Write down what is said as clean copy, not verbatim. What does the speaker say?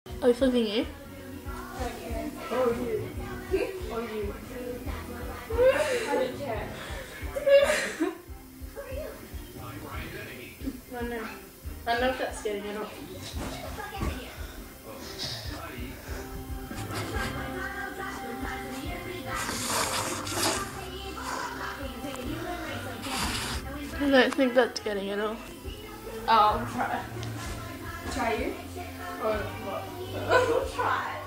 Are we flipping you? Or you. Or you. I don't care. I know. I know if that's getting it off. I don't think that's getting it off. Oh, I'll try. Try you? Or what? Try.